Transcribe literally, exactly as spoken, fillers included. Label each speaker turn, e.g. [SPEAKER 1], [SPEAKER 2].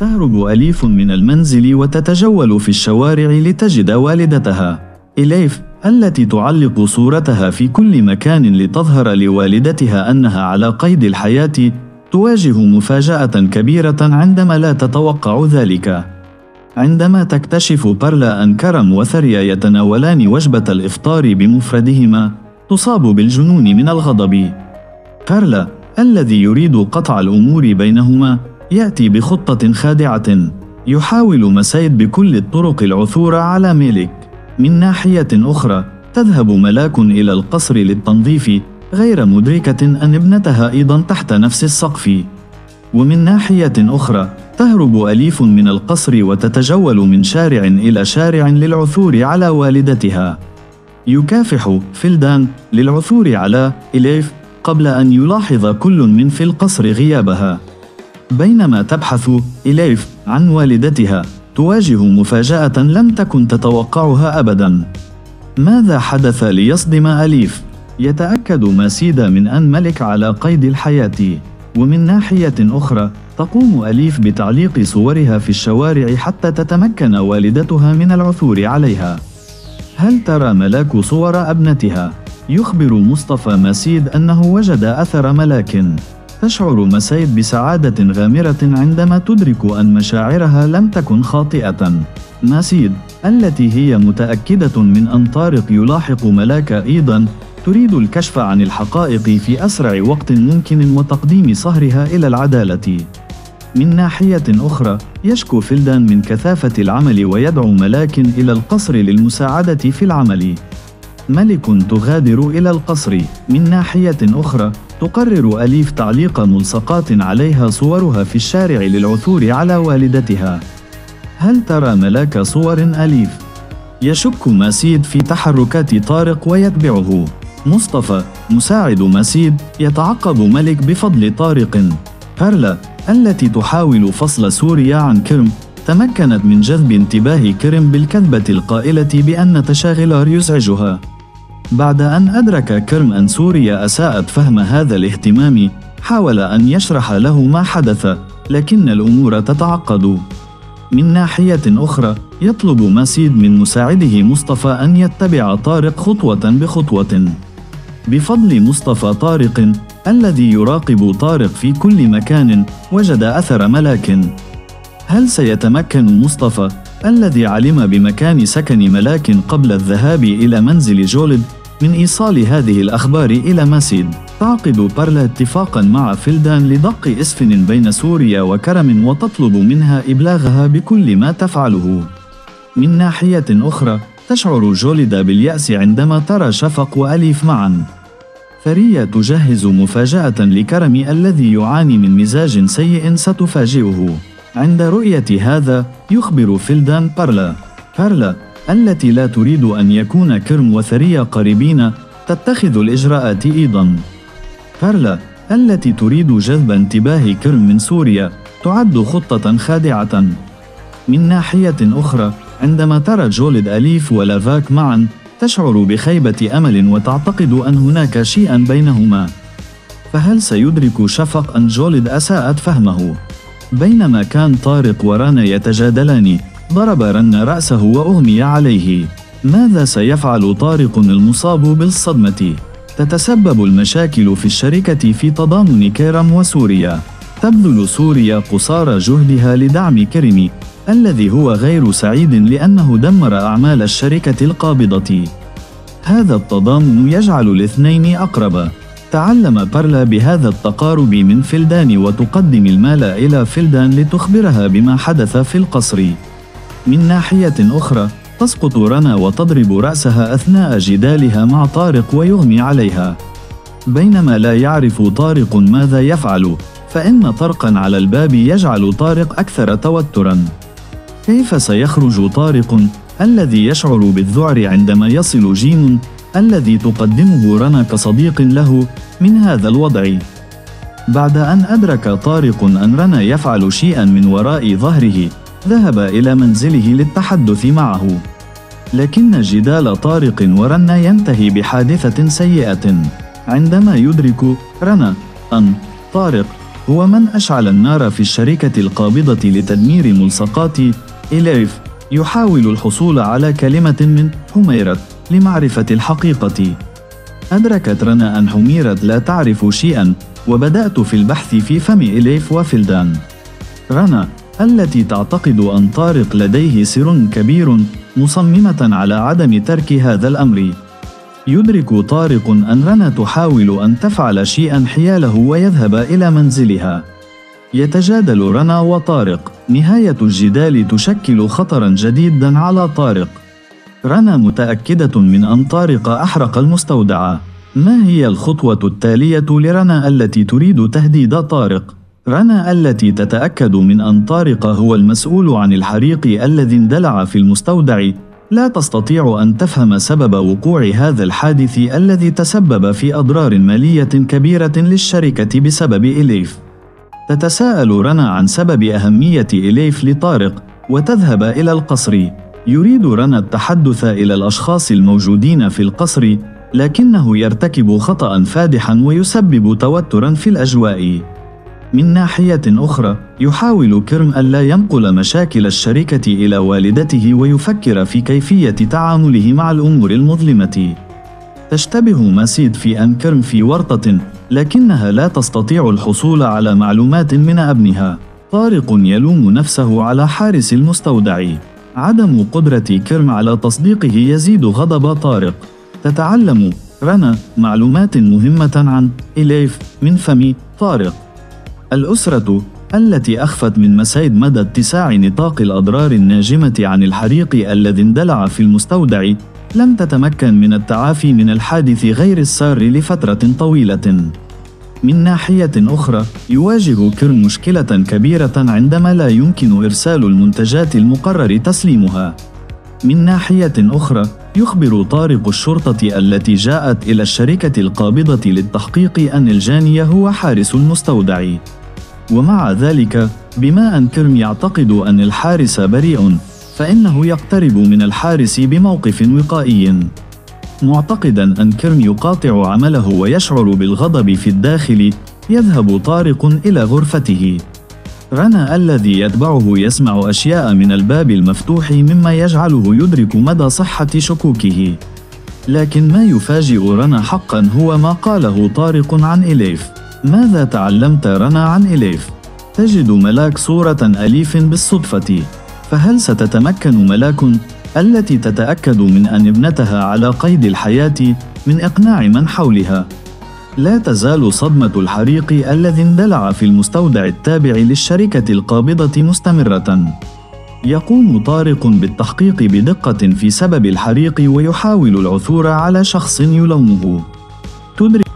[SPEAKER 1] تهرب أليف من المنزل وتتجول في الشوارع لتجد والدتها إليف، التي تعلق صورتها في كل مكان لتظهر لوالدتها أنها على قيد الحياة. تواجه مفاجأة كبيرة عندما لا تتوقع ذلك. عندما تكتشف بارلا أن كرم وثريا يتناولان وجبة الإفطار بمفردهما، تصاب بالجنون من الغضب. بارلا الذي يريد قطع الأمور بينهما يأتي بخطة خادعة. يحاول مسيد بكل الطرق العثور على ميلك. من ناحية أخرى تذهب ملاك إلى القصر للتنظيف، غير مدركة أن ابنتها أيضا تحت نفس السقف. ومن ناحية أخرى تهرب أليف من القصر وتتجول من شارع إلى شارع للعثور على والدتها. يكافح فيلدان للعثور على إليف قبل أن يلاحظ كل من في القصر غيابها. بينما تبحث إليف عن والدتها، تواجه مفاجأة لم تكن تتوقعها أبدا. ماذا حدث ليصدم أليف؟ يتأكد ماسيد من أن ملك على قيد الحياة. ومن ناحية أخرى تقوم أليف بتعليق صورها في الشوارع حتى تتمكن والدتها من العثور عليها. هل ترى ملاك صور ابنتها؟ يخبر مصطفى ماسيد أنه وجد أثر ملاك. تشعر مسيد بسعادة غامرة عندما تدرك أن مشاعرها لم تكن خاطئة. ماسيد التي هي متأكدة من أن طارق يلاحق ملاك أيضا، تريد الكشف عن الحقائق في أسرع وقت ممكن وتقديم صهرها إلى العدالة. من ناحية أخرى يشكو فيلدان من كثافة العمل ويدعو ملاك إلى القصر للمساعدة في العمل. ملك تغادر إلى القصر. من ناحية أخرى تقرر أليف تعليق ملصقات عليها صورها في الشارع للعثور على والدتها. هل ترى ملاك صور أليف؟ يشك ماسيد في تحركات طارق ويتبعه. مصطفى مساعد ماسيد يتعقب ملك بفضل طارق. بارلا التي تحاول فصل سوريا عن كرم تمكنت من جذب انتباه كرم بالكذبة القائلة بأن تشاغلار يزعجها. بعد أن أدرك كرم أن سوريا أساءت فهم هذا الاهتمام، حاول أن يشرح له ما حدث، لكن الأمور تتعقد. من ناحية أخرى يطلب ماسيد من مساعده مصطفى أن يتبع طارق خطوة بخطوة. بفضل مصطفى طارق الذي يراقب طارق في كل مكان، وجد أثر ملاك. هل سيتمكن مصطفى الذي علم بمكان سكن ملاك قبل الذهاب إلى منزل جولد من إيصال هذه الأخبار إلى ماسيد؟ تعقد بارلا اتفاقا مع فيلدان لدق إسفن بين سوريا وكرم وتطلب منها إبلاغها بكل ما تفعله. من ناحية أخرى تشعر جوليدا باليأس عندما ترى شفق وأليف معا. ثريا تجهز مفاجأة لكرم الذي يعاني من مزاج سيء ستفاجئه. عند رؤية هذا يخبر فيلدان بارلا. بارلا التي لا تريد أن يكون كرم وثريا قريبين تتخذ الإجراءات أيضا. بارلا التي تريد جذب انتباه كرم من سوريا تعد خطة خادعة. من ناحية أخرى عندما ترى جولد أليف ولافاك معا، تشعر بخيبة أمل وتعتقد أن هناك شيئا بينهما. فهل سيدرك شفق أن جولد أساءت فهمه؟ بينما كان طارق ورانا يتجادلان، ضرب رنا رأسه وأغمي عليه. ماذا سيفعل طارق المصاب بالصدمة؟ تتسبب المشاكل في الشركة في تضامن كرم وسوريا. تبذل سوريا قصارى جهدها لدعم كرم الذي هو غير سعيد لأنه دمر أعمال الشركة القابضة. هذا التضامن يجعل الاثنين أقرب. تعلم بارلا بهذا التقارب من فيلدان وتقدم المال إلى فيلدان لتخبرها بما حدث في القصر. من ناحية أخرى تسقط رنا وتضرب رأسها أثناء جدالها مع طارق ويغمي عليها. بينما لا يعرف طارق ماذا يفعل، فإن طرقا على الباب يجعل طارق أكثر توترا. كيف سيخرج طارق الذي يشعر بالذعر عندما يصل جين الذي تقدمه رنا كصديق له من هذا الوضع؟ بعد أن أدرك طارق أن رنا يفعل شيئا من وراء ظهره، ذهب إلى منزله للتحدث معه. لكن جدال طارق ورنا ينتهي بحادثة سيئة عندما يدرك رنا أن طارق هو من أشعل النار في الشركة القابضة لتدمير ملصقات إليف. يحاول الحصول على كلمة من حميرة لمعرفة الحقيقة. أدركت رنا أن حميرة لا تعرف شيئا، وبدأت في البحث في فم إليف وفلدان. رنا التي تعتقد أن طارق لديه سر كبير مصممة على عدم ترك هذا الأمر. يدرك طارق أن رنا تحاول أن تفعل شيئا حياله ويذهب إلى منزلها. يتجادل رنا وطارق. نهاية الجدال تشكل خطرا جديدا على طارق. رنا متأكدة من أن طارق أحرق المستودع. ما هي الخطوة التالية لرنا التي تريد تهديد طارق؟ رنا التي تتأكد من أن طارق هو المسؤول عن الحريق الذي اندلع في المستودع لا تستطيع أن تفهم سبب وقوع هذا الحادث الذي تسبب في أضرار مالية كبيرة للشركة بسبب إليف. تتساءل رنا عن سبب أهمية إليف لطارق وتذهب إلى القصر. يريد رنا التحدث إلى الأشخاص الموجودين في القصر، لكنه يرتكب خطأ فادحا ويسبب توترا في الأجواء. من ناحية أخرى، يحاول كيرم ألا ينقل مشاكل الشركة إلى والدته ويفكر في كيفية تعامله مع الأمور المظلمة. تشتبه ماسيد في أن كيرم في ورطة، لكنها لا تستطيع الحصول على معلومات من ابنها. طارق يلوم نفسه على حارس المستودع. عدم قدرة كيرم على تصديقه يزيد غضب طارق. تتعلم رنا معلومات مهمة عن إليف من فم طارق. الأسرة التي أخفت من مسايد مدى اتساع نطاق الأضرار الناجمة عن الحريق الذي اندلع في المستودع لم تتمكن من التعافي من الحادث غير السار لفترة طويلة. من ناحية أخرى، يواجه كيرم مشكلة كبيرة عندما لا يمكن إرسال المنتجات المقرر تسليمها. من ناحية أخرى، يخبر طارق الشرطة التي جاءت إلى الشركة القابضة للتحقيق أن الجاني هو حارس المستودع. ومع ذلك، بما أن كيرم يعتقد أن الحارس بريء، فإنه يقترب من الحارس بموقف وقائي. معتقدا أن كيرم يقاطع عمله ويشعر بالغضب في الداخل، يذهب طارق إلى غرفته. رنا الذي يتبعه يسمع أشياء من الباب المفتوح مما يجعله يدرك مدى صحة شكوكه. لكن ما يفاجئ رنا حقا هو ما قاله طارق عن إليف. ماذا تعلمت رنا عن إليف؟ تجد ملاك صورة أليف بالصدفة. فهل ستتمكن ملاك التي تتأكد من أن ابنتها على قيد الحياة من إقناع من حولها؟ لا تزال صدمة الحريق الذي اندلع في المستودع التابع للشركة القابضة مستمرة. يقوم طارق بالتحقيق بدقة في سبب الحريق ويحاول العثور على شخص يلومه. تدرك